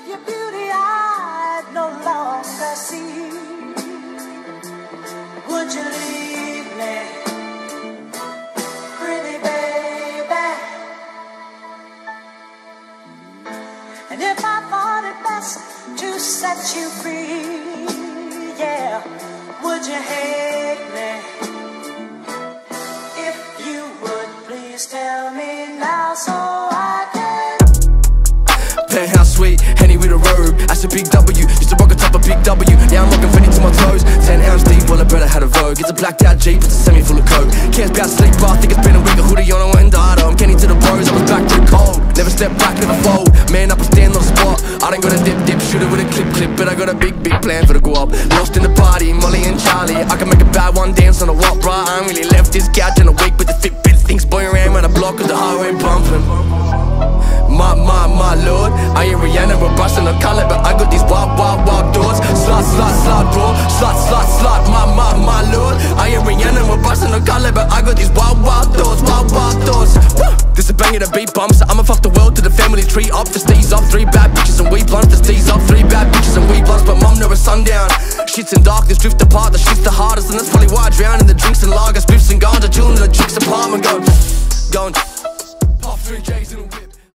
your beauty I no longer see, would you leave me, pretty baby? And if I thought it best to set you free, yeah, would you hate me? If you would, please tell me now so I can. Penthouse suite, Henny with a robe. That's a big W, used to rock a top of big W. Now I'm rocking Fendi to my toes. 10 ounce deep, well I better had a Vogue. It's a blacked out Jeep, it's a semi full of coke. Cares about sleep, I think it's been a week. A hoodie on, I went and died. I'm Kenny to the bros, I was back to the cold. Never step back, never fold. Man up and stand on the spot. I don't got a dip, shoot it with a clip. But I got a big plan for the go up. Lost in the party, Molly and Charlie. I can make a bad one dance on a what, bruh. I ain't really left this couch in a week, but the Fitbit thinks boy around around the block cause the highway bumping. My lord, I ain't Rihanna, we're busting a color, but I got these wild doors. Slot, bro, slot, my lord. I ain't Rihanna, we're busting a color, but I got these wild doors, Woo! This a banger to beat bumps. I'ma fuck the world to the family tree up. The steez up, 3 bad bitches and we blunts. The steez up, 3 bad bitches and we blunts. But mum never sundown. Shit's in darkness, drift apart. The shit's the hardest, and that's probably why I drown in the drinks and lagers, spliffs and ganja, chillin' in the chick's apartment, going pop 3 J's in